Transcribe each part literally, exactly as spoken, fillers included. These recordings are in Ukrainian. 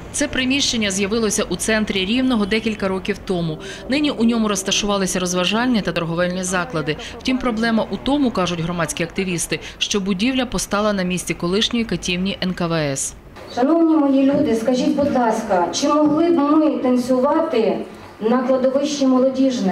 Це приміщення з'явилося у центрі Рівного декілька років тому. Нині у ньому розташувалися розважальні та торговельні заклади. Втім, проблема у тому, кажуть громадські активісти, що будівля постала на місці колишньої катівні ен ка ве ес. Шановні мої люди, скажіть, будь ласка, чи могли б ми танцювати на кладовищі Молодіжне?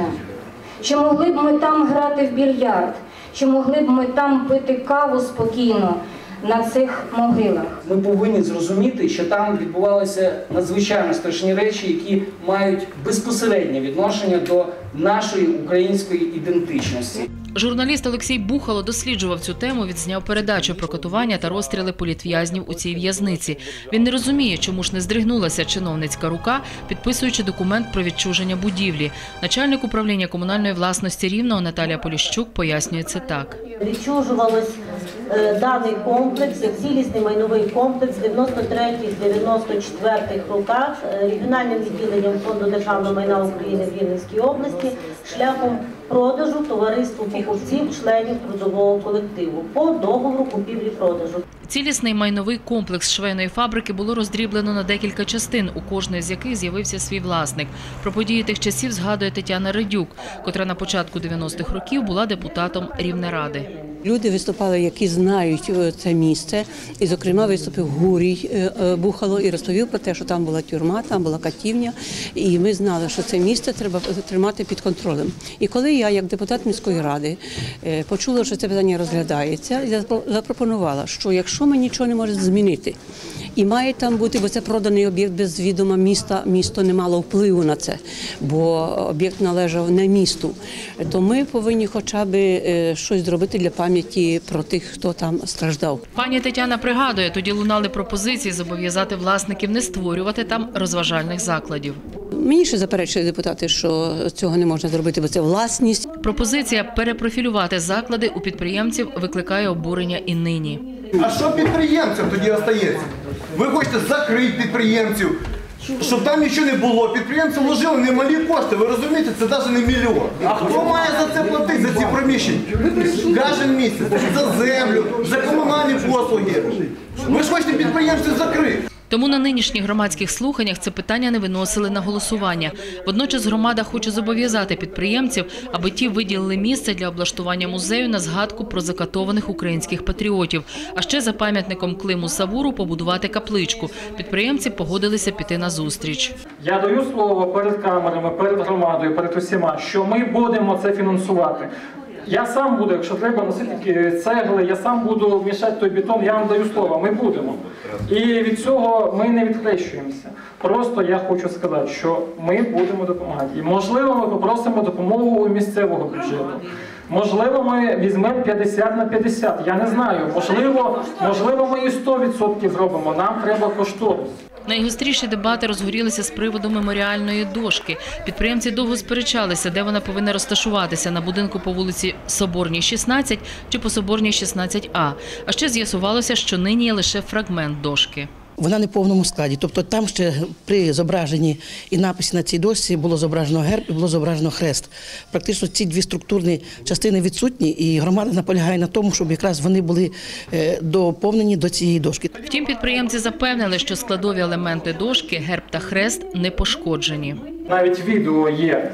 Чи могли б ми там грати в більярд? Чи могли б ми там пити каву спокійно на цих могилах? Ми повинні зрозуміти, що там відбувалися надзвичайно страшні речі, які мають безпосереднє відношення до нашої української ідентичності. Журналіст Олексій Бухало досліджував цю тему, відзняв передачу про катування та розстріли політв'язнів у цій в'язниці. Він не розуміє, чому ж не здригнулася чиновницька рука, підписуючи документ про відчуження будівлі. Начальник управління комунальної власності Рівного Наталія Поліщук пояснює це так. Відчужувалось е, даний комплекс, як цілісний майновий комплекс в дев'яносто третіх - дев'яносто четвертих роках е, регіональним відділенням Фонду державного майна України в Рівненській області шляхом продажу товариству покупців членів трудового колективу по договору купівлі-продажу. Цілісний майновий комплекс швейної фабрики було роздріблено на декілька частин, у кожної з яких з'явився свій власник. Про події тих часів згадує Тетяна Редюк, котра на початку дев'яностих років була депутатом Рівнеради. Люди виступали, які знають це місце, і, зокрема, виступив Гурій Бухало і розповів про те, що там була тюрма, там була катівня, і ми знали, що це місце треба тримати під контролем. І коли я, як депутат міської ради, почула, що це питання розглядається, я запропонувала, що якщо ми нічого не можемо змінити, і має там бути, бо це проданий об'єкт без відома міста, місто не мало впливу на це, бо об'єкт належав не місту, то ми повинні хоча б щось зробити для пам'яті про тих, хто там страждав. Пані Тетяна пригадує, тоді лунали пропозиції зобов'язати власників не створювати там розважальних закладів. Мені ще заперечили депутати, що цього не можна зробити, бо це власність. Пропозиція перепрофілювати заклади у підприємців викликає обурення і нині. А що підприємцям тоді залишається? Ви хочете закрити підприємців, щоб там нічого не було. Підприємці вложили немалі кошти, ви розумієте, це навіть не мільйон. А хто має за це платити, за ці приміщення? Кожен місяць, за землю, за комунальні послуги. Ви ж хочете підприємців закрити. Тому на нинішніх громадських слуханнях це питання не виносили на голосування. Водночас громада хоче зобов'язати підприємців, аби ті виділили місце для облаштування музею на згадку про закатованих українських патріотів. А ще за пам'ятником Климу Савуру побудувати капличку. Підприємці погодилися піти на зустріч. Я даю слово перед камерами, перед громадою, перед усіма, що ми будемо це фінансувати. Я сам буду, якщо треба носити цегли, я сам буду мішати той бетон, я вам даю слово, ми будемо. І від цього ми не відхрещуємося. Просто я хочу сказати, що ми будемо допомагати. І можливо ми попросимо допомогу у місцевого бюджету. Можливо ми візьмемо п'ятдесят на п'ятдесят, я не знаю. Можливо, можливо ми і сто відсотків зробимо, нам треба кошторис. Найгостріші дебати розгорілися з приводу меморіальної дошки. Підприємці довго сперечалися, де вона повинна розташуватися – на будинку по вулиці Соборній, шістнадцять чи по Соборній, шістнадцять А. А ще з'ясувалося, що нині є лише фрагмент дошки. Вона не в повному складі, тобто там ще при зображенні і написі на цій дошці було зображено герб і було зображено хрест. Практично ці дві структурні частини відсутні, і громада наполягає на тому, щоб якраз вони були доповнені до цієї дошки. Втім, підприємці запевнили, що складові елементи дошки, герб та хрест не пошкоджені. Навіть відео є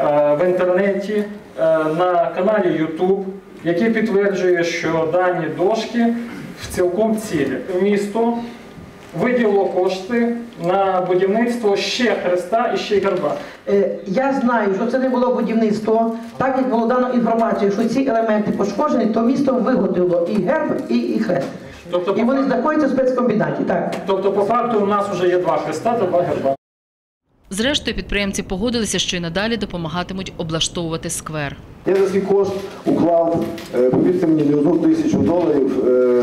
в інтернеті, на каналі ютуб, який підтверджує, що дані дошки цілком цілі. Місто виділило кошти на будівництво ще хреста і ще герба. Я знаю, що це не було будівництво. Так як було дано інформацію, що ці елементи пошкоджені, то місто виготовило і герб, і, і хрест. Тобто, і вони знаходяться в спецкомбінаті. Так. Тобто, по факту, у нас вже є два хреста та два герба. Зрештою, підприємці погодилися, що й надалі допомагатимуть облаштовувати сквер. Я за свій кошт уклав, повірте мені, не одну тисячу доларів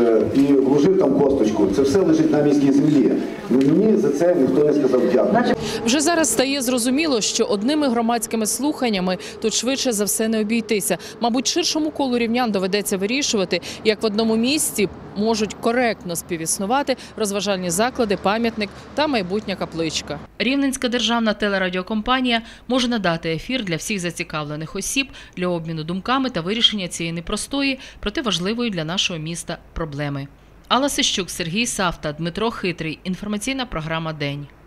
і вложив там косточку. Це все лежить на міській землі. Мені за це ніхто не сказав дякую. Вже зараз стає зрозуміло, що одними громадськими слуханнями тут швидше за все не обійтися. Мабуть, ширшому колу рівнян доведеться вирішувати, як в одному місці можуть коректно співіснувати розважальні заклади, пам'ятник та майбутня капличка. Рівненська державна телерадіокомпанія може надати ефір для всіх зацікавлених осіб для обміну думками та вирішення цієї непростої, проте важливої для нашого міста проблеми. Алла Сищук, Сергій Савта, Дмитро Хитрий. Інформаційна програма «День».